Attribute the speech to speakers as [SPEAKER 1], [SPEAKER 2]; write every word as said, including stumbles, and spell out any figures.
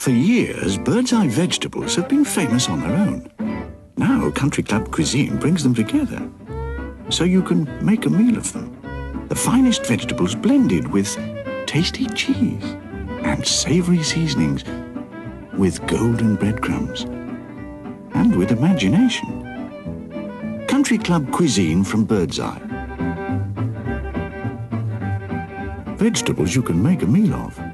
[SPEAKER 1] For years, Bird's Eye vegetables have been famous on their own. Now, Country Club Cuisine brings them together, so you can make a meal of them. The finest vegetables blended with tasty cheese and savory seasonings, with golden breadcrumbs, and with imagination. Country Club Cuisine from Bird's Eye. Vegetables you can make a meal of.